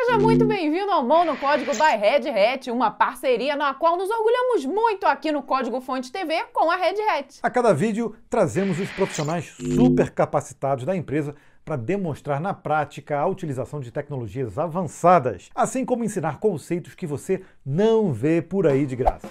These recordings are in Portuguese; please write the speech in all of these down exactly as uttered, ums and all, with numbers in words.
Seja muito bem-vindo ao Mono Código by Red Hat, uma parceria na qual nos orgulhamos muito aqui no Código Fonte T V com a Red Hat. A cada vídeo, trazemos os profissionais super capacitados da empresa para demonstrar na prática a utilização de tecnologias avançadas, assim como ensinar conceitos que você não vê por aí de graça.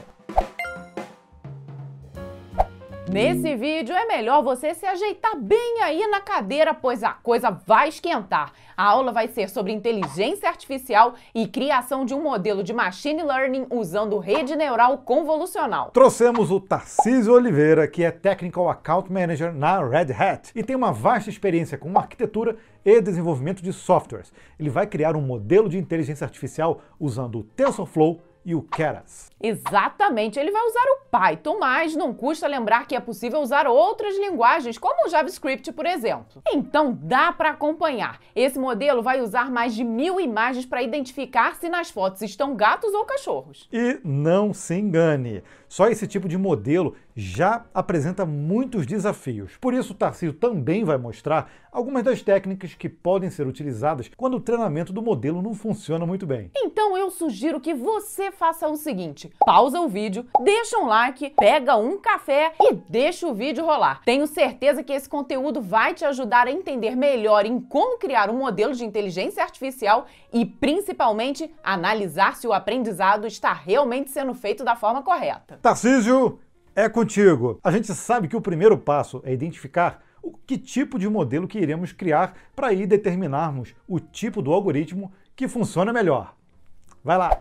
Nesse vídeo é melhor você se ajeitar bem aí na cadeira, pois a coisa vai esquentar. A aula vai ser sobre inteligência artificial e criação de um modelo de machine learning usando rede neural convolucional. Trouxemos o Tarcísio Oliveira, que é Technical Account Manager na Red Hat e tem uma vasta experiência com arquitetura e desenvolvimento de softwares. Ele vai criar um modelo de inteligência artificial usando o TensorFlow e o Keras. Exatamente, ele vai usar o Python, mas não custa lembrar que é possível usar outras linguagens, como o JavaScript, por exemplo. Então dá para acompanhar. Esse modelo vai usar mais de mil imagens para identificar se nas fotos estão gatos ou cachorros. E não se engane, só esse tipo de modelo já apresenta muitos desafios. Por isso o Tarcísio também vai mostrar algumas das técnicas que podem ser utilizadas quando o treinamento do modelo não funciona muito bem. Então eu sugiro que você faça o seguinte: pausa o vídeo, deixa um like, pega um café e deixa o vídeo rolar. Tenho certeza que esse conteúdo vai te ajudar a entender melhor em como criar um modelo de inteligência artificial e, principalmente, analisar se o aprendizado está realmente sendo feito da forma correta. Tarcísio, é contigo! A gente sabe que o primeiro passo é identificar o que tipo de modelo que iremos criar para aí determinarmos o tipo do algoritmo que funciona melhor. Vai lá!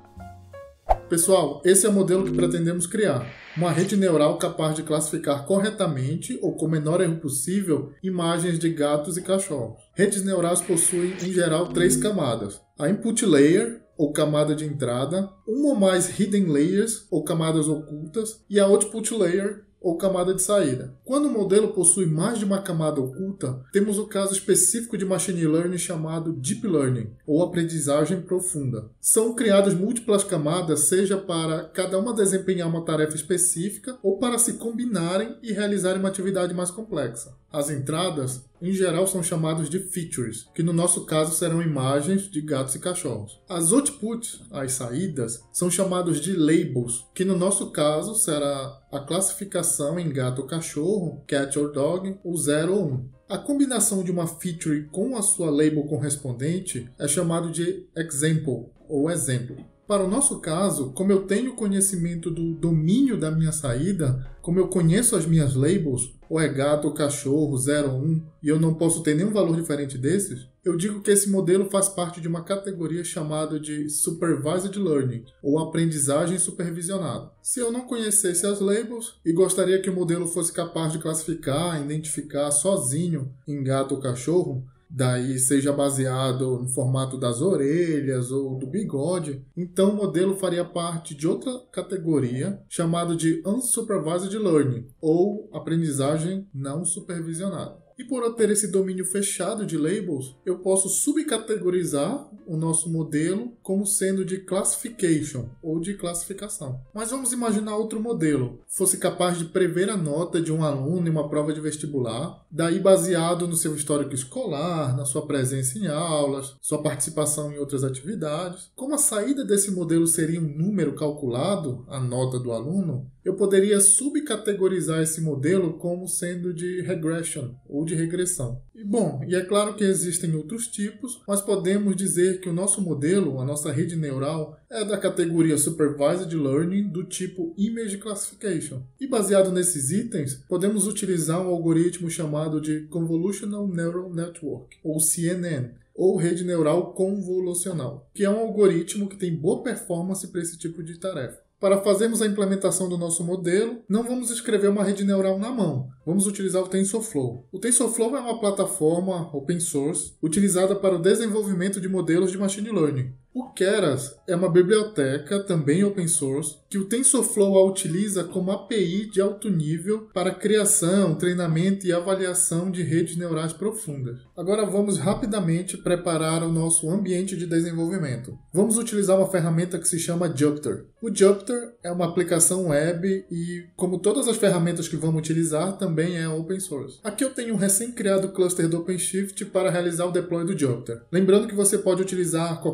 Pessoal, esse é o modelo que pretendemos criar. Uma rede neural capaz de classificar corretamente, ou com o menor erro possível, imagens de gatos e cachorros. Redes neurais possuem, em geral, três camadas. A Input Layer, ou camada de entrada, uma ou mais Hidden Layers, ou camadas ocultas, e a Output Layer, ou camada de saída. Quando o modelo possui mais de uma camada oculta, temos o caso específico de Machine Learning chamado Deep Learning, ou aprendizagem profunda. São criadas múltiplas camadas, seja para cada uma desempenhar uma tarefa específica, ou para se combinarem e realizarem uma atividade mais complexa. As entradas, em geral, são chamadas de features, que no nosso caso serão imagens de gatos e cachorros. As outputs, as saídas, são chamadas de labels, que no nosso caso será a classificação em gato ou cachorro, cat or dog, ou zero ou um. A combinação de uma feature com a sua label correspondente é chamado de example, ou exemplo. Para o nosso caso, como eu tenho conhecimento do domínio da minha saída, como eu conheço as minhas labels, ou é gato ou cachorro, zero ou um, e eu não posso ter nenhum valor diferente desses, eu digo que esse modelo faz parte de uma categoria chamada de Supervised Learning, ou aprendizagem supervisionada. Se eu não conhecesse as labels e gostaria que o modelo fosse capaz de classificar e identificar sozinho em gato ou cachorro, daí seja baseado no formato das orelhas ou do bigode, então o modelo faria parte de outra categoria chamada de Unsupervised Learning, ou aprendizagem não supervisionada. E por eu ter esse domínio fechado de labels, eu posso subcategorizar o nosso modelo como sendo de classification, ou de classificação. Mas vamos imaginar outro modelo, fosse capaz de prever a nota de um aluno em uma prova de vestibular, daí baseado no seu histórico escolar, na sua presença em aulas, sua participação em outras atividades. Como a saída desse modelo seria um número calculado, a nota do aluno, eu poderia subcategorizar esse modelo como sendo de regression, ou de regressão. E bom, e é claro que existem outros tipos, mas podemos dizer que o nosso modelo, a nossa rede neural, é da categoria Supervised Learning do tipo Image Classification. E baseado nesses itens, podemos utilizar um algoritmo chamado de Convolutional Neural Network, ou C N N, ou rede neural convolucional, que é um algoritmo que tem boa performance para esse tipo de tarefa. Para fazermos a implementação do nosso modelo, não vamos escrever uma rede neural na mão. Vamos utilizar o TensorFlow. O TensorFlow é uma plataforma open source utilizada para o desenvolvimento de modelos de machine learning. O Keras é uma biblioteca, também open source, que o TensorFlow a utiliza como A P I de alto nível para criação, treinamento e avaliação de redes neurais profundas. Agora vamos rapidamente preparar o nosso ambiente de desenvolvimento. Vamos utilizar uma ferramenta que se chama Jupyter. O Jupyter é uma aplicação web e, como todas as ferramentas que vamos utilizar, também é open source. Aqui eu tenho um recém-criado cluster do OpenShift para realizar o deploy do Jupyter. Lembrando que você pode utilizar qualquer outro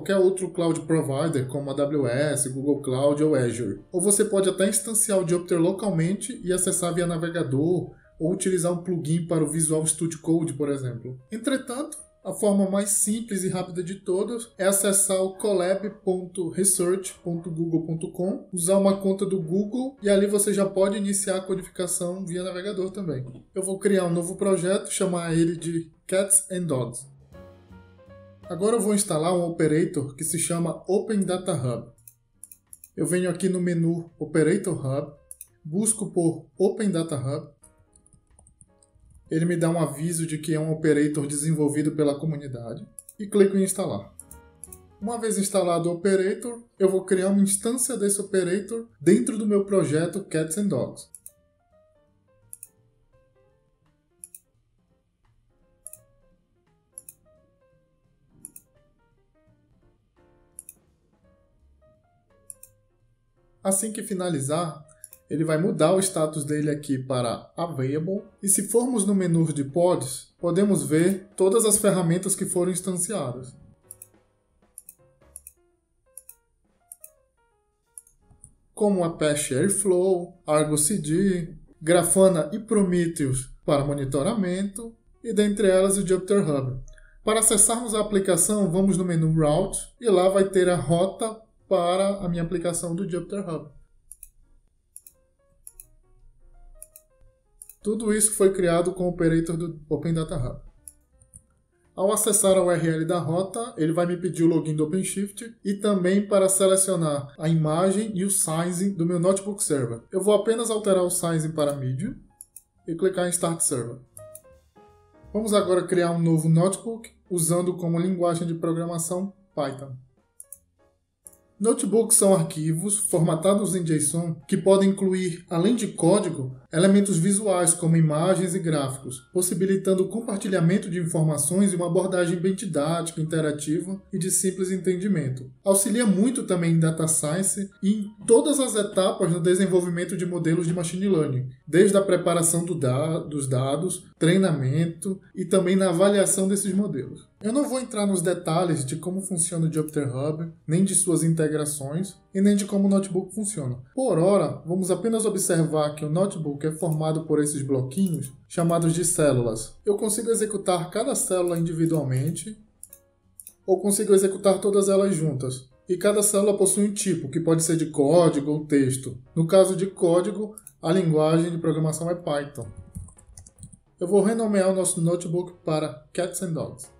outro cloud provider como a A W S, Google Cloud ou Azure. Ou você pode até instanciar o Jupyter localmente e acessar via navegador ou utilizar um plugin para o Visual Studio Code, por exemplo. Entretanto, a forma mais simples e rápida de todas é acessar o colab ponto research ponto google ponto com, usar uma conta do Google e ali você já pode iniciar a codificação via navegador também. Eu vou criar um novo projeto, chamar ele de Cats and Dogs. Agora eu vou instalar um operator que se chama Open Data Hub. Eu venho aqui no menu Operator Hub, busco por Open Data Hub. Ele me dá um aviso de que é um operator desenvolvido pela comunidade e clico em instalar. Uma vez instalado o operator, eu vou criar uma instância desse operator dentro do meu projeto Cats and Dogs. Assim que finalizar, ele vai mudar o status dele aqui para Available. E se formos no menu de Pods, podemos ver todas as ferramentas que foram instanciadas. Como Apache Airflow, Argo C D, Grafana e Prometheus para monitoramento, e dentre elas o Jupyter Hub. Para acessarmos a aplicação, vamos no menu Route e lá vai ter a rota para a minha aplicação do Jupyter Hub. Tudo isso foi criado com o operator do Open Data Hub. Ao acessar a U R L da rota, ele vai me pedir o login do OpenShift e também para selecionar a imagem e o sizing do meu Notebook Server. Eu vou apenas alterar o sizing para Medium e clicar em Start Server. Vamos agora criar um novo notebook usando como linguagem de programação Python. Notebooks são arquivos formatados em JSON que podem incluir, além de código, elementos visuais como imagens e gráficos, possibilitando o compartilhamento de informações e uma abordagem bem didática, interativa e de simples entendimento. Auxilia muito também em Data Science e em todas as etapas no desenvolvimento de modelos de Machine Learning, desde a preparação do da- dos dados, treinamento e também na avaliação desses modelos. Eu não vou entrar nos detalhes de como funciona o Jupyter Hub, nem de suas integrações, e nem de como o notebook funciona. Por ora, vamos apenas observar que o notebook é formado por esses bloquinhos, chamados de células. Eu consigo executar cada célula individualmente, ou consigo executar todas elas juntas. E cada célula possui um tipo, que pode ser de código ou texto. No caso de código, a linguagem de programação é Python. Eu vou renomear o nosso notebook para Cats and Dogs.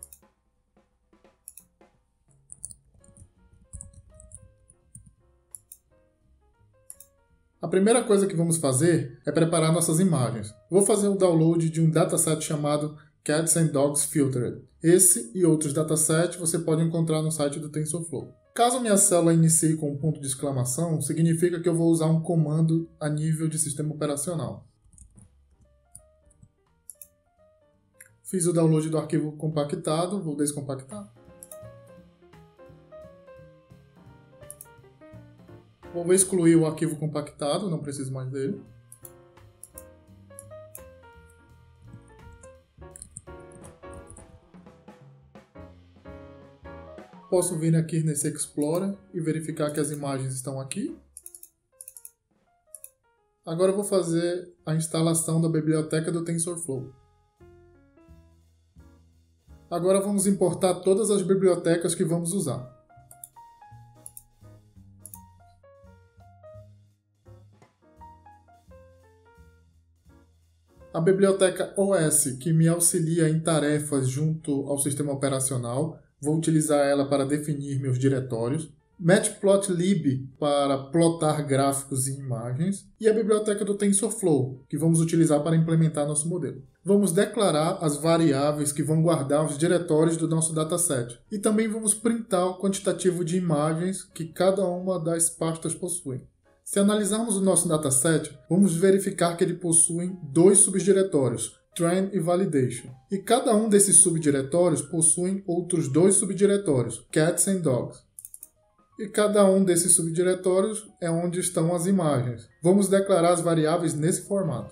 A primeira coisa que vamos fazer é preparar nossas imagens. Vou fazer o download de um dataset chamado Cats and Dogs Filtered. Esse e outros datasets você pode encontrar no site do TensorFlow. Caso minha célula inicie com um ponto de exclamação, significa que eu vou usar um comando a nível de sistema operacional. Fiz o download do arquivo compactado, vou descompactar. Vou excluir o arquivo compactado, não preciso mais dele. Posso vir aqui nesse Explorer e verificar que as imagens estão aqui. Agora eu vou fazer a instalação da biblioteca do TensorFlow. Agora vamos importar todas as bibliotecas que vamos usar. A biblioteca O S, que me auxilia em tarefas junto ao sistema operacional, vou utilizar ela para definir meus diretórios. Matplotlib, para plotar gráficos e imagens. E a biblioteca do TensorFlow, que vamos utilizar para implementar nosso modelo. Vamos declarar as variáveis que vão guardar os diretórios do nosso dataset. E também vamos printar o quantitativo de imagens que cada uma das pastas possui. Se analisarmos o nosso dataset, vamos verificar que ele possui dois subdiretórios, Train e Validation. E cada um desses subdiretórios possui outros dois subdiretórios, Cats and Dogs. E cada um desses subdiretórios é onde estão as imagens. Vamos declarar as variáveis nesse formato.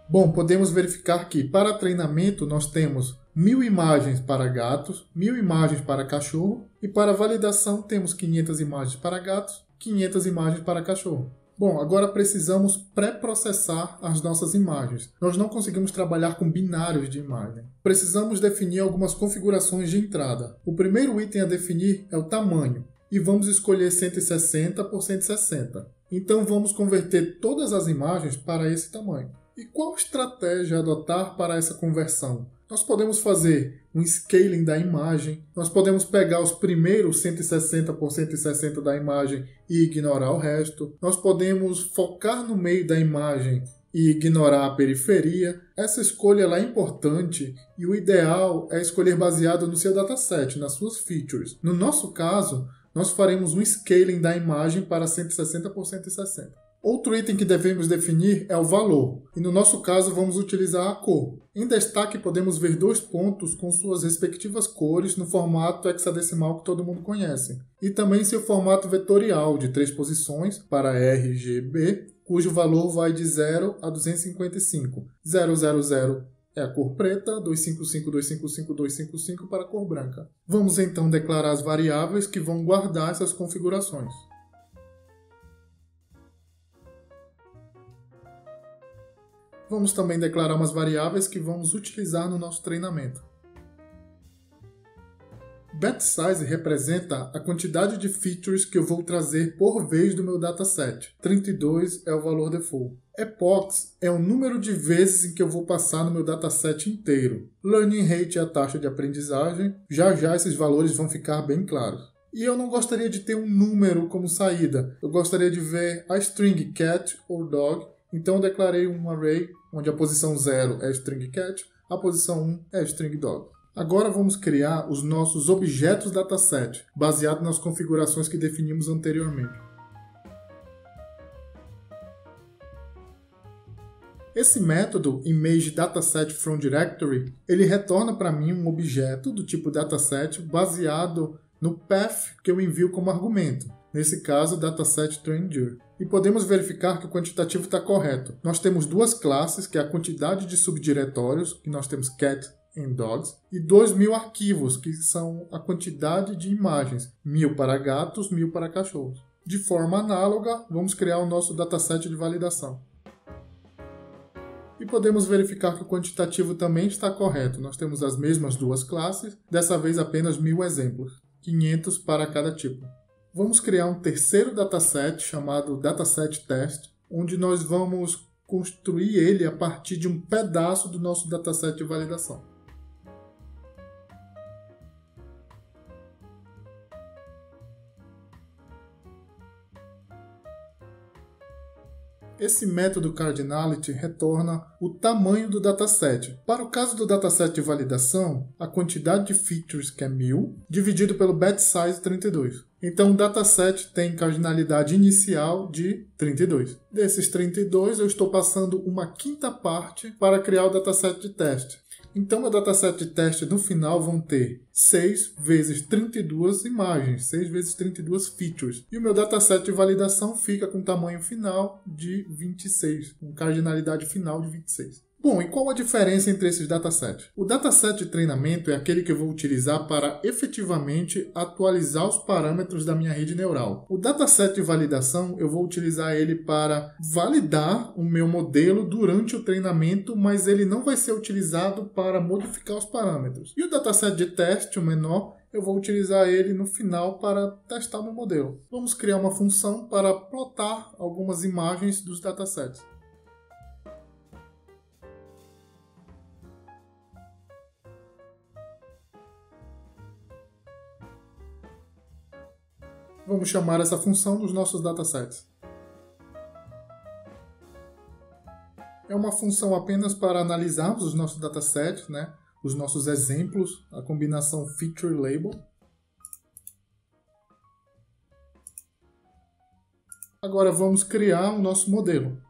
Bom, podemos verificar que para treinamento nós temos mil imagens para gatos, mil imagens para cachorro e para validação temos quinhentas imagens para gatos, quinhentas imagens para cachorro. Bom, agora precisamos pré-processar as nossas imagens. Nós não conseguimos trabalhar com binários de imagem. Precisamos definir algumas configurações de entrada. O primeiro item a definir é o tamanho. E vamos escolher cento e sessenta por cento e sessenta. Então vamos converter todas as imagens para esse tamanho. E qual estratégia adotar para essa conversão? Nós podemos fazer um scaling da imagem, nós podemos pegar os primeiros cento e sessenta por cento e sessenta da imagem e ignorar o resto, nós podemos focar no meio da imagem e ignorar a periferia. Essa escolha ela é importante e o ideal é escolher baseado no seu dataset, nas suas features. No nosso caso, nós faremos um scaling da imagem para cento e sessenta por cento e sessenta. Outro item que devemos definir é o valor, e no nosso caso vamos utilizar a cor. Em destaque podemos ver dois pontos com suas respectivas cores no formato hexadecimal que todo mundo conhece, e também seu formato vetorial de três posições para R G B, cujo valor vai de zero a duzentos e cinquenta e cinco. zero zero zero é a cor preta, duzentos e cinquenta e cinco, duzentos e cinquenta e cinco, duzentos e cinquenta e cinco para a cor branca. Vamos então declarar as variáveis que vão guardar essas configurações. Vamos também declarar umas variáveis que vamos utilizar no nosso treinamento. Batch size representa a quantidade de features que eu vou trazer por vez do meu dataset. trinta e dois é o valor default. Epochs é o número de vezes em que eu vou passar no meu dataset inteiro. Learning rate é a taxa de aprendizagem. Já já esses valores vão ficar bem claros. E eu não gostaria de ter um número como saída. Eu gostaria de ver a string cat ou dog. Então eu declarei um array onde a posição zero é string cat, a posição um é string dog. Agora vamos criar os nossos objetos dataset, baseado nas configurações que definimos anteriormente. Esse método ImageDatasetFromDirectory, ele retorna para mim um objeto do tipo dataset baseado no path que eu envio como argumento. Nesse caso, dataset_traindir. E podemos verificar que o quantitativo está correto. Nós temos duas classes, que é a quantidade de subdiretórios, que nós temos cat e dogs, e dois mil arquivos, que são a quantidade de imagens, mil para gatos, mil para cachorros. De forma análoga, vamos criar o nosso dataset de validação. E podemos verificar que o quantitativo também está correto. Nós temos as mesmas duas classes, dessa vez apenas mil exemplos, quinhentos para cada tipo. Vamos criar um terceiro dataset chamado dataset_test, onde nós vamos construir ele a partir de um pedaço do nosso dataset de validação. Esse método cardinality retorna o tamanho do dataset. Para o caso do dataset de validação, a quantidade de features, que é mil, dividido pelo batch size trinta e dois. Então o dataset tem cardinalidade inicial de trinta e dois. Desses trinta e dois, eu estou passando uma quinta parte para criar o dataset de teste. Então, meu dataset de teste no final vão ter seis vezes trinta e duas imagens, seis vezes trinta e duas features. E o meu dataset de validação fica com tamanho final de vinte e seis, com cardinalidade final de vinte e seis. Bom, e qual a diferença entre esses datasets? O dataset de treinamento é aquele que eu vou utilizar para efetivamente atualizar os parâmetros da minha rede neural. O dataset de validação eu vou utilizar ele para validar o meu modelo durante o treinamento, mas ele não vai ser utilizado para modificar os parâmetros. E o dataset de teste, o menor, eu vou utilizar ele no final para testar o meu modelo. Vamos criar uma função para plotar algumas imagens dos datasets. Vamos chamar essa função dos nossos datasets. É uma função apenas para analisarmos os nossos datasets, né? Os nossos exemplos, a combinação feature label. Agora vamos criar o nosso modelo.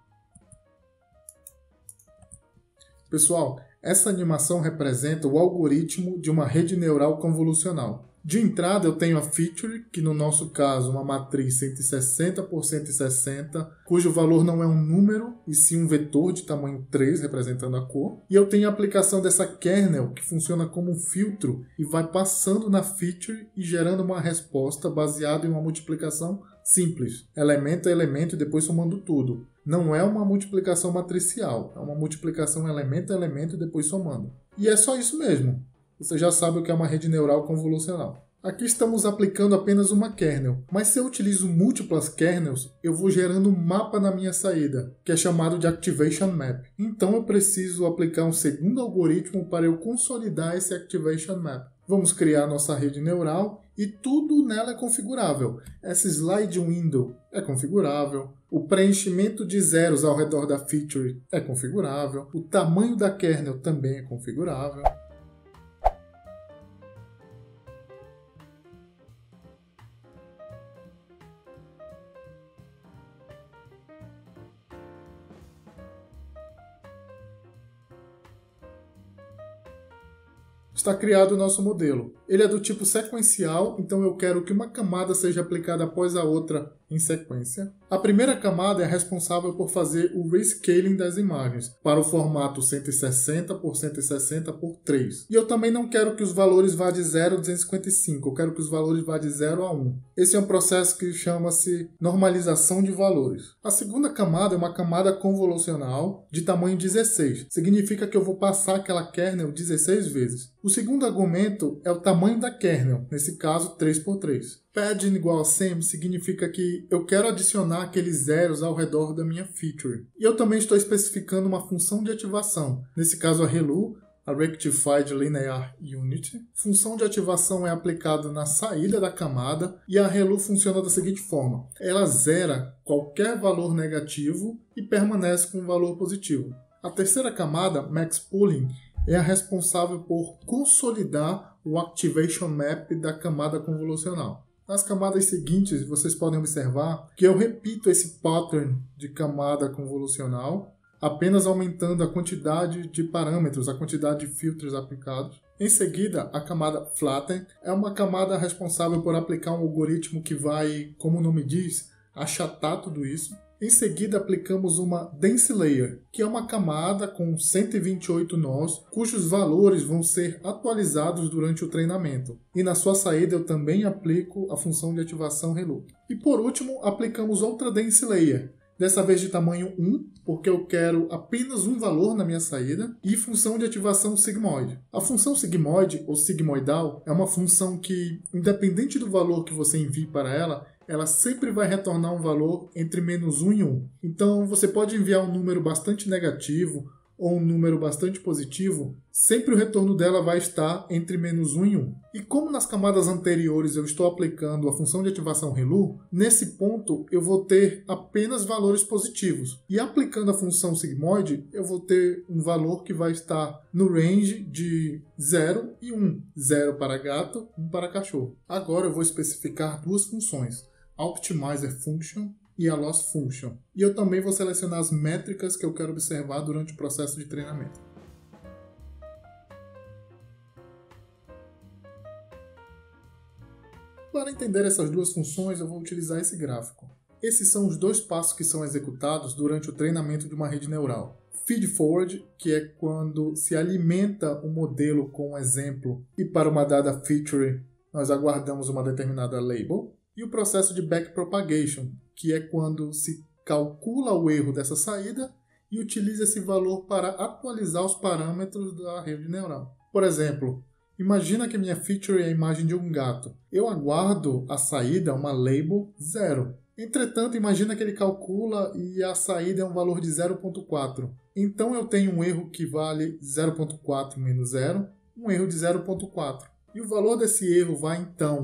Pessoal, essa animação representa o algoritmo de uma rede neural convolucional. De entrada eu tenho a feature, que no nosso caso uma matriz cento e sessenta por cento e sessenta, cujo valor não é um número, e sim um vetor de tamanho três, representando a cor. E eu tenho a aplicação dessa kernel, que funciona como um filtro e vai passando na feature e gerando uma resposta baseada em uma multiplicação simples, elemento a elemento e depois somando tudo. Não é uma multiplicação matricial, é uma multiplicação elemento a elemento e depois somando. E é só isso mesmo. Você já sabe o que é uma rede neural convolucional. Aqui estamos aplicando apenas uma kernel, mas se eu utilizo múltiplas kernels, eu vou gerando um mapa na minha saída, que é chamado de Activation Map. Então eu preciso aplicar um segundo algoritmo para eu consolidar esse Activation Map. Vamos criar nossa rede neural e tudo nela é configurável. Essa slide window é configurável. O preenchimento de zeros ao redor da feature é configurável. O tamanho da kernel também é configurável. Está criado o nosso modelo. Ele é do tipo sequencial, então eu quero que uma camada seja aplicada após a outra em sequência. A primeira camada é responsável por fazer o rescaling das imagens para o formato cento e sessenta por cento e sessenta por três. E eu também não quero que os valores vá de zero a duzentos e cinquenta e cinco, eu quero que os valores vá de zero a um. Esse é um processo que chama-se normalização de valores. A segunda camada é uma camada convolucional de tamanho dezesseis. Significa que eu vou passar aquela kernel dezesseis vezes. O segundo argumento é o tamanho da kernel, nesse caso três por três. Padding igual a same significa que eu quero adicionar aqueles zeros ao redor da minha feature. E eu também estou especificando uma função de ativação, nesse caso a relu, a Rectified Linear Unit. Função de ativação é aplicada na saída da camada e a relu funciona da seguinte forma. Ela zera qualquer valor negativo e permanece com um valor positivo. A terceira camada, Max Pooling, é a responsável por consolidar o Activation Map da camada convolucional. Nas camadas seguintes, vocês podem observar que eu repito esse pattern de camada convolucional, apenas aumentando a quantidade de parâmetros, a quantidade de filtros aplicados. Em seguida, a camada Flatten é uma camada responsável por aplicar um algoritmo que vai, como o nome diz, achatar tudo isso. Em seguida, aplicamos uma Dense Layer, que é uma camada com cento e vinte e oito nós, cujos valores vão ser atualizados durante o treinamento. E na sua saída eu também aplico a função de ativação relu. E por último, aplicamos outra Dense Layer, dessa vez de tamanho um, porque eu quero apenas um valor na minha saída, e função de ativação sigmoid. A função sigmoid, ou sigmoidal, é uma função que, independente do valor que você envie para ela, ela sempre vai retornar um valor entre menos um e um. Então, você pode enviar um número bastante negativo ou um número bastante positivo, sempre o retorno dela vai estar entre menos um e um. E como nas camadas anteriores eu estou aplicando a função de ativação relu, nesse ponto eu vou ter apenas valores positivos. E aplicando a função sigmoid, eu vou ter um valor que vai estar no range de zero e um. zero para gato, um para cachorro. Agora eu vou especificar duas funções. A Optimizer Function e a Loss Function. E eu também vou selecionar as métricas que eu quero observar durante o processo de treinamento. Para entender essas duas funções, eu vou utilizar esse gráfico. Esses são os dois passos que são executados durante o treinamento de uma rede neural. Feed Forward, que é quando se alimenta o modelo com um exemplo e para uma dada feature nós aguardamos uma determinada label. E o processo de Backpropagation, que é quando se calcula o erro dessa saída e utiliza esse valor para atualizar os parâmetros da rede neural. Por exemplo, imagina que a minha feature é a imagem de um gato. Eu aguardo a saída, uma label, zero. Entretanto, imagina que ele calcula e a saída é um valor de zero ponto quatro. Então eu tenho um erro que vale zero ponto quatro menos zero, um erro de zero ponto quatro. E o valor desse erro vai então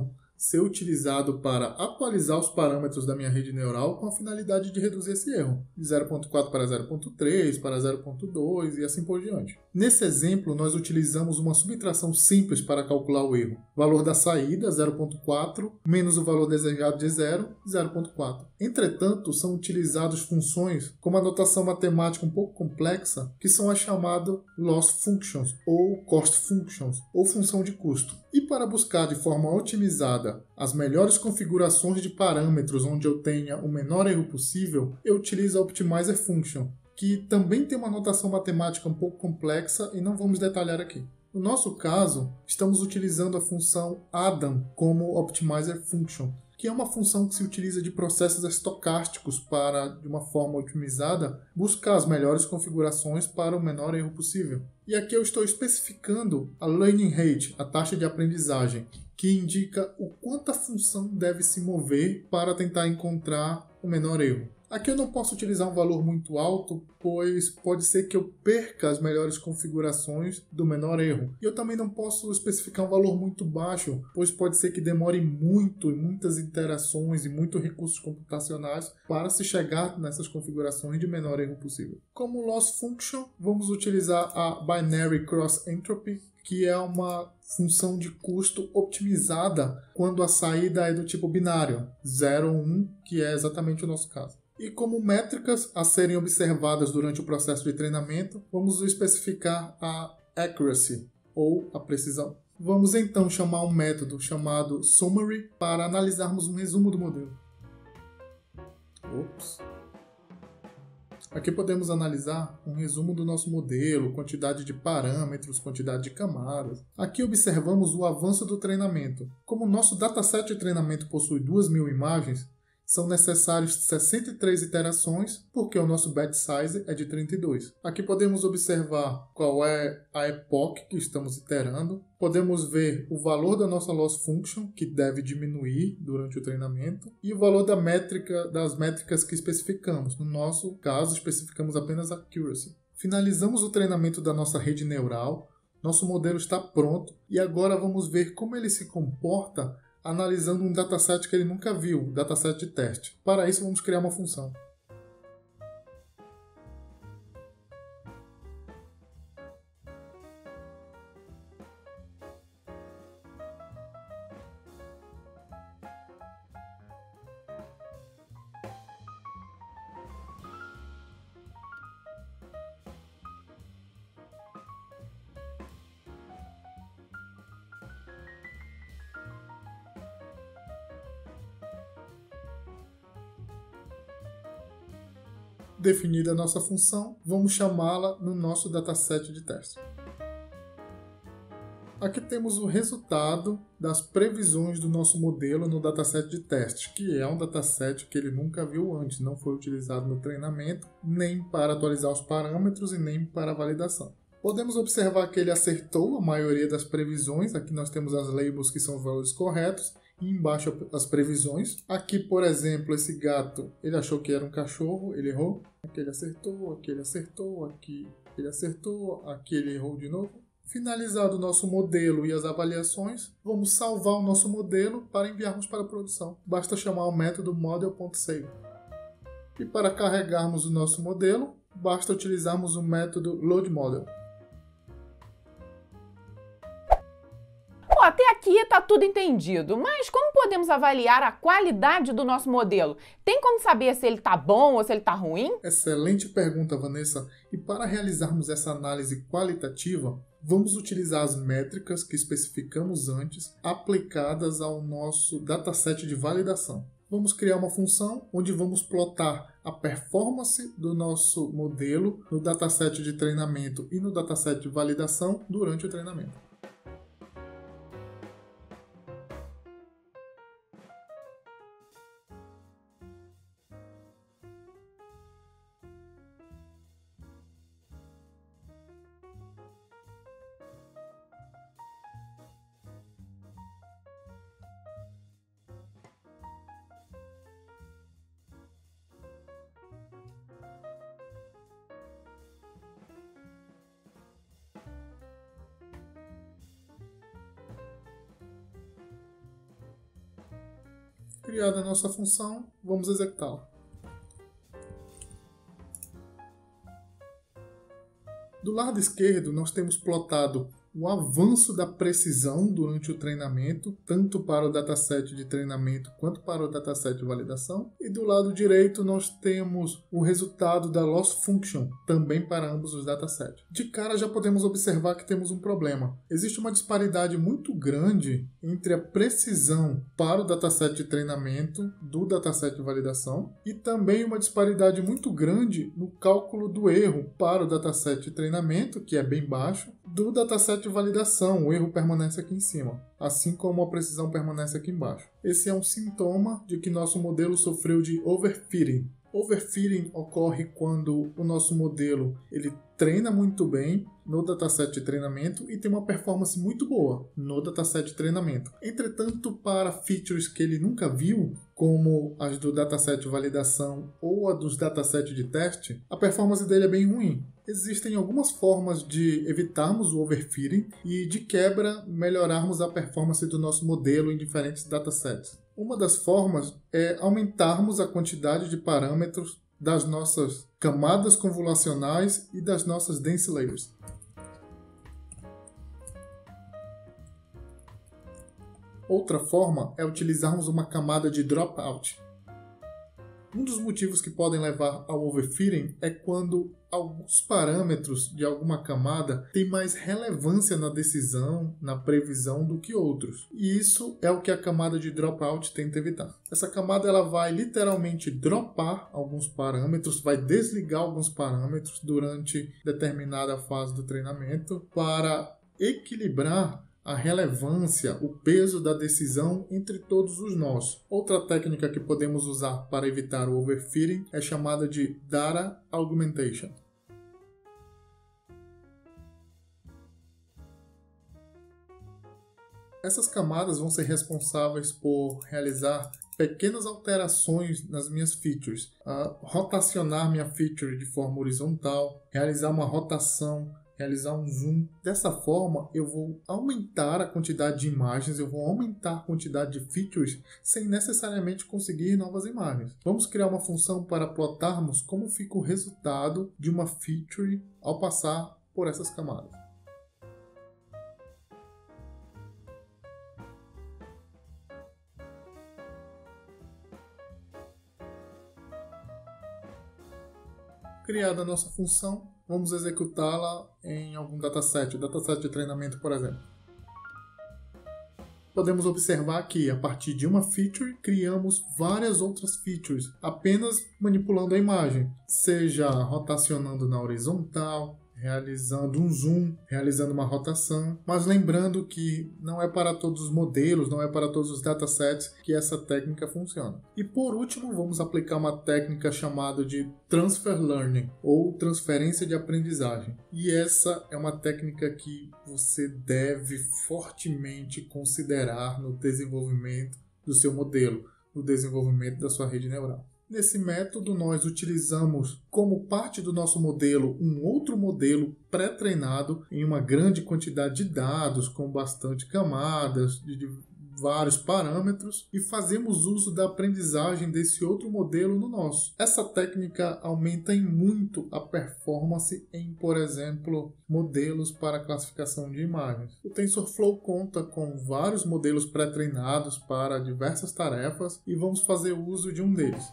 ser utilizado para atualizar os parâmetros da minha rede neural com a finalidade de reduzir esse erro, de zero ponto quatro para zero ponto três, para zero ponto dois e assim por diante. Nesse exemplo, nós utilizamos uma subtração simples para calcular o erro. Valor da saída, zero ponto quatro, menos o valor desejado de zero, zero ponto quatro. Entretanto, são utilizadas funções com uma notação matemática um pouco complexa, que são as chamadas loss functions, ou cost functions, ou função de custo. E para buscar de forma otimizada as melhores configurações de parâmetros onde eu tenha o menor erro possível, eu utilizo a Optimizer Function, que também tem uma notação matemática um pouco complexa e não vamos detalhar aqui. No nosso caso, estamos utilizando a função Adam como Optimizer Function, que é uma função que se utiliza de processos estocásticos para, de uma forma otimizada, buscar as melhores configurações para o menor erro possível. E aqui eu estou especificando a Learning Rate, a taxa de aprendizagem, que indica o quanto a função deve se mover para tentar encontrar o menor erro. Aqui eu não posso utilizar um valor muito alto, pois pode ser que eu perca as melhores configurações do menor erro. E eu também não posso especificar um valor muito baixo, pois pode ser que demore muito e muitas iterações e muitos recursos computacionais para se chegar nessas configurações de menor erro possível. Como loss function, vamos utilizar a Binary Cross Entropy, que é uma função de custo otimizada quando a saída é do tipo binário, zero ou um, que é exatamente o nosso caso. E como métricas a serem observadas durante o processo de treinamento, vamos especificar a accuracy, ou a precisão. Vamos então chamar um método chamado summary para analisarmos um resumo do modelo. Ops. Aqui podemos analisar um resumo do nosso modelo, quantidade de parâmetros, quantidade de camadas. Aqui observamos o avanço do treinamento. Como o nosso dataset de treinamento possui duas mil imagens, são necessários sessenta e três iterações, porque o nosso batch size é de trinta e dois. Aqui podemos observar qual é a epoch que estamos iterando. Podemos ver o valor da nossa loss function, que deve diminuir durante o treinamento, e o valor da métrica, das métricas que especificamos. No nosso caso, especificamos apenas a accuracy. Finalizamos o treinamento da nossa rede neural, nosso modelo está pronto, e agora vamos ver como ele se comporta analisando um dataset que ele nunca viu, um dataset de teste. Para isso, vamos criar uma função. Definida a nossa função, vamos chamá-la no nosso dataset de teste. Aqui temos o resultado das previsões do nosso modelo no dataset de teste, que é um dataset que ele nunca viu antes, não foi utilizado no treinamento, nem para atualizar os parâmetros e nem para a validação. Podemos observar que ele acertou a maioria das previsões. Aqui nós temos as labels, que são os valores corretos, e embaixo as previsões. Aqui, por exemplo, esse gato, ele achou que era um cachorro, ele errou. Aqui ele acertou, aqui ele acertou, aqui ele acertou, aqui ele errou de novo. Finalizado o nosso modelo e as avaliações, vamos salvar o nosso modelo para enviarmos para a produção. Basta chamar o método model.save. E para carregarmos o nosso modelo, basta utilizarmos o método loadModel. Até aqui está tudo entendido, mas como podemos avaliar a qualidade do nosso modelo? Tem como saber se ele está bom ou se ele está ruim? Excelente pergunta, Vanessa. E para realizarmos essa análise qualitativa, vamos utilizar as métricas que especificamos antes, aplicadas ao nosso dataset de validação. Vamos criar uma função onde vamos plotar a performance do nosso modelo no dataset de treinamento e no dataset de validação durante o treinamento. Criada a nossa função, vamos executá-la. Do lado esquerdo, nós temos plotado o avanço da precisão durante o treinamento, tanto para o dataset de treinamento quanto para o dataset de validação. E do lado direito nós temos o resultado da loss function, também para ambos os datasets. De cara já podemos observar que temos um problema. Existe uma disparidade muito grande entre a precisão para o dataset de treinamento do dataset de validação e também uma disparidade muito grande no cálculo do erro para o dataset de treinamento, que é bem baixo, do dataset de validação. O erro permanece aqui em cima, assim como a precisão permanece aqui embaixo. Esse é um sintoma de que nosso modelo sofreu de overfitting. Overfitting ocorre quando o nosso modelo ele treina muito bem no dataset de treinamento e tem uma performance muito boa no dataset de treinamento. Entretanto, para features que ele nunca viu, como as do dataset de validação ou a dos datasets de teste, a performance dele é bem ruim. Existem algumas formas de evitarmos o overfitting e, de quebra, melhorarmos a performance do nosso modelo em diferentes datasets. Uma das formas é aumentarmos a quantidade de parâmetros das nossas camadas convolucionais e das nossas dense layers. Outra forma é utilizarmos uma camada de dropout. Um dos motivos que podem levar ao overfitting é quando alguns parâmetros de alguma camada têm mais relevância na decisão, na previsão do que outros. E isso é o que a camada de dropout tenta evitar. Essa camada ela vai literalmente dropar alguns parâmetros, vai desligar alguns parâmetros durante determinada fase do treinamento para equilibrar a relevância, o peso da decisão entre todos os nós. Outra técnica que podemos usar para evitar o overfitting é chamada de Data Augmentation. Essas camadas vão ser responsáveis por realizar pequenas alterações nas minhas features, uh, rotacionar minha feature de forma horizontal, realizar uma rotação, realizar um zoom. Dessa forma, eu vou aumentar a quantidade de imagens, eu vou aumentar a quantidade de features sem necessariamente conseguir novas imagens. Vamos criar uma função para plotarmos como fica o resultado de uma feature ao passar por essas camadas. Criada a nossa função, vamos executá-la em algum dataset, dataset de treinamento, por exemplo. Podemos observar que, a partir de uma feature, criamos várias outras features, apenas manipulando a imagem, seja rotacionando na horizontal, realizando um zoom, realizando uma rotação, mas lembrando que não é para todos os modelos, não é para todos os datasets que essa técnica funciona. E por último, vamos aplicar uma técnica chamada de Transfer Learning, ou transferência de aprendizagem. E essa é uma técnica que você deve fortemente considerar no desenvolvimento do seu modelo, no desenvolvimento da sua rede neural. Nesse método, nós utilizamos como parte do nosso modelo um outro modelo pré-treinado em uma grande quantidade de dados, com bastante camadas, de, de vários parâmetros, e fazemos uso da aprendizagem desse outro modelo no nosso. Essa técnica aumenta em muito a performance em, por exemplo, modelos para classificação de imagens. O TensorFlow conta com vários modelos pré-treinados para diversas tarefas e vamos fazer uso de um deles.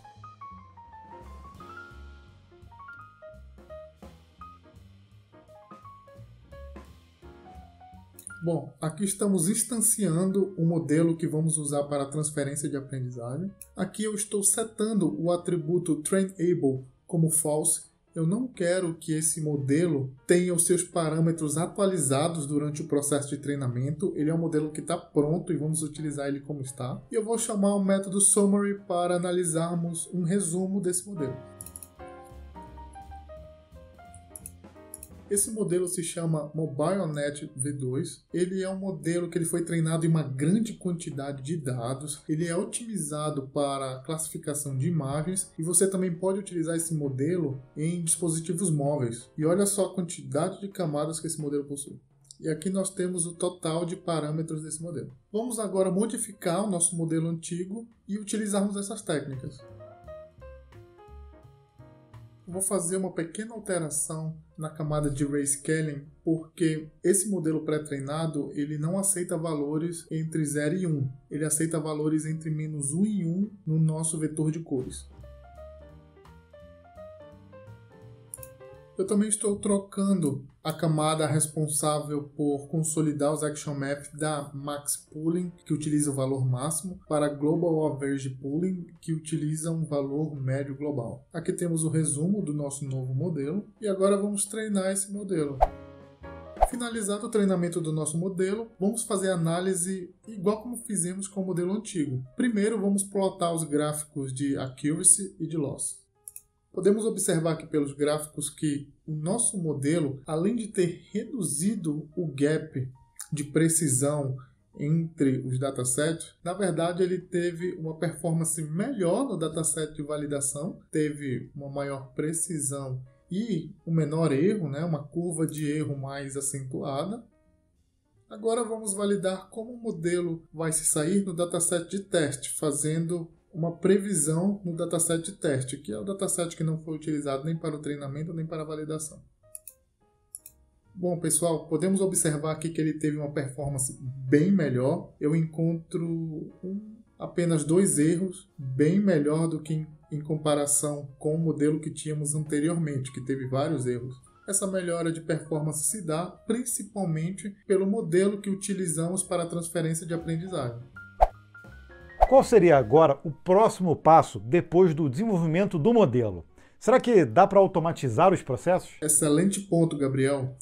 Bom, aqui estamos instanciando o modelo que vamos usar para a transferência de aprendizagem. Aqui eu estou setando o atributo trainable como false. Eu não quero que esse modelo tenha os seus parâmetros atualizados durante o processo de treinamento. Ele é um modelo que está pronto e vamos utilizar ele como está. E eu vou chamar o método summary para analisarmos um resumo desse modelo. Esse modelo se chama MobileNet V dois. Ele é um modelo que ele foi treinado em uma grande quantidade de dados. Ele é otimizado para classificação de imagens e você também pode utilizar esse modelo em dispositivos móveis. E olha só a quantidade de camadas que esse modelo possui. E aqui nós temos o total de parâmetros desse modelo. Vamos agora modificar o nosso modelo antigo e utilizarmos essas técnicas. Vou fazer uma pequena alteração na camada de Rescaling, porque esse modelo pré-treinado ele não aceita valores entre zero e um. Ele aceita valores entre menos um e um no nosso vetor de cores. Eu também estou trocando a camada responsável por consolidar os Action Maps da Max Pooling, que utiliza o valor máximo, para Global Average Pooling, que utiliza um valor médio global. Aqui temos o resumo do nosso novo modelo e agora vamos treinar esse modelo. Finalizado o treinamento do nosso modelo, vamos fazer a análise igual como fizemos com o modelo antigo. Primeiro vamos plotar os gráficos de Accuracy e de Loss. Podemos observar aqui pelos gráficos que o nosso modelo, além de ter reduzido o gap de precisão entre os datasets, na verdade ele teve uma performance melhor no dataset de validação, teve uma maior precisão e um menor erro, né? Uma curva de erro mais acentuada. Agora vamos validar como o modelo vai se sair no dataset de teste, fazendo uma previsão no dataset de teste, que é o dataset que não foi utilizado nem para o treinamento nem para a validação. Bom, pessoal, podemos observar aqui que ele teve uma performance bem melhor. Eu encontro um, apenas dois erros, bem melhor do que em, em comparação com o modelo que tínhamos anteriormente, que teve vários erros. Essa melhora de performance se dá principalmente pelo modelo que utilizamos para a transferência de aprendizagem. Qual seria agora o próximo passo depois do desenvolvimento do modelo? Será que dá para automatizar os processos? Excelente ponto, Gabriel.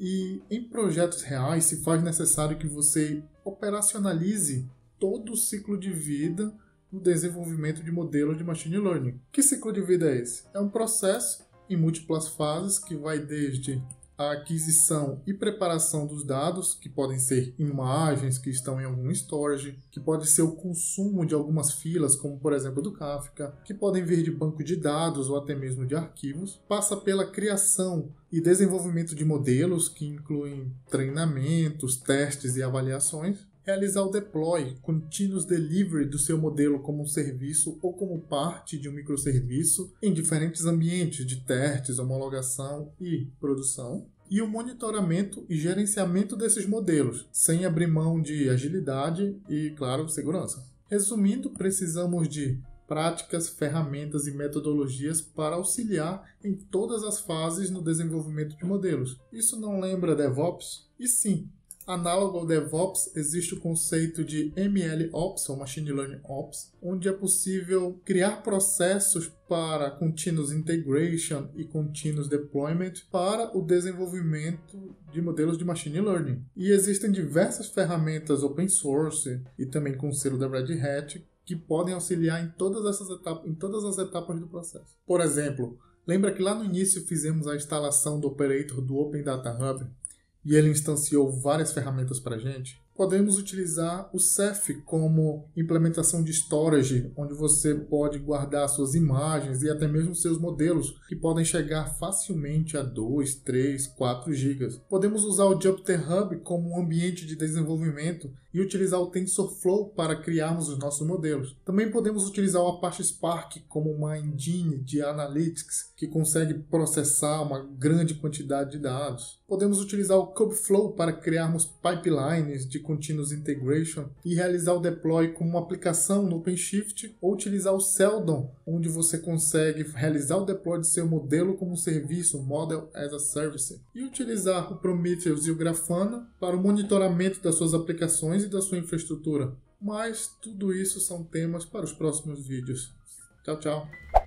E em projetos reais se faz necessário que você operacionalize todo o ciclo de vida no desenvolvimento de modelos de Machine Learning. Que ciclo de vida é esse? É um processo em múltiplas fases que vai desde a aquisição e preparação dos dados, que podem ser imagens que estão em algum storage, que pode ser o consumo de algumas filas, como por exemplo do Kafka, que podem vir de banco de dados ou até mesmo de arquivos, passa pela criação e desenvolvimento de modelos, que incluem treinamentos, testes e avaliações, realizar o deploy, continuous delivery do seu modelo como um serviço ou como parte de um microserviço em diferentes ambientes de testes, homologação e produção, e o monitoramento e gerenciamento desses modelos, sem abrir mão de agilidade e, claro, segurança. Resumindo, precisamos de práticas, ferramentas e metodologias para auxiliar em todas as fases no desenvolvimento de modelos. Isso não lembra DevOps? E sim, análogo ao DevOps, existe o conceito de MLOps, ou Machine Learning Ops, onde é possível criar processos para Continuous Integration e Continuous Deployment para o desenvolvimento de modelos de Machine Learning. E existem diversas ferramentas open source e também com o selo da Red Hat que podem auxiliar em todas essas etapas, em todas as etapas do processo. Por exemplo, lembra que lá no início fizemos a instalação do operator do Open Data Hub? E ele instanciou várias ferramentas para a gente? Podemos utilizar o Ceph como implementação de storage, onde você pode guardar suas imagens e até mesmo seus modelos, que podem chegar facilmente a dois, três, quatro gigas. Podemos usar o Jupyter Hub como um ambiente de desenvolvimento e utilizar o TensorFlow para criarmos os nossos modelos. Também podemos utilizar o Apache Spark como uma engine de analytics que consegue processar uma grande quantidade de dados. Podemos utilizar o Kubeflow para criarmos pipelines de Continuous Integration e realizar o deploy como uma aplicação no OpenShift, ou utilizar o Seldon, onde você consegue realizar o deploy de seu modelo como um serviço, Model as a Service, e utilizar o Prometheus e o Grafana para o monitoramento das suas aplicações e da sua infraestrutura. Mas tudo isso são temas para os próximos vídeos. Tchau, tchau!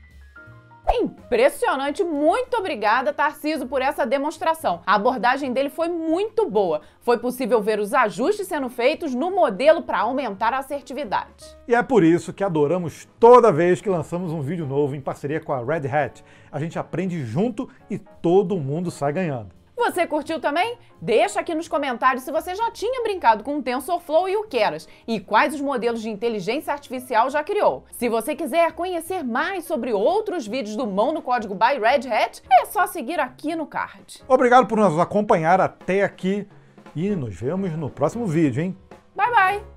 Impressionante! Muito obrigada, Tarcísio, por essa demonstração. A abordagem dele foi muito boa. Foi possível ver os ajustes sendo feitos no modelo para aumentar a assertividade. E é por isso que adoramos toda vez que lançamos um vídeo novo em parceria com a Red Hat. A gente aprende junto e todo mundo sai ganhando. Você curtiu também? Deixa aqui nos comentários se você já tinha brincado com o TensorFlow e o Keras e quais os modelos de inteligência artificial já criou. Se você quiser conhecer mais sobre outros vídeos do Mão no Código by Red Hat, é só seguir aqui no card. Obrigado por nos acompanhar até aqui. E nos vemos no próximo vídeo, hein? Bye, bye!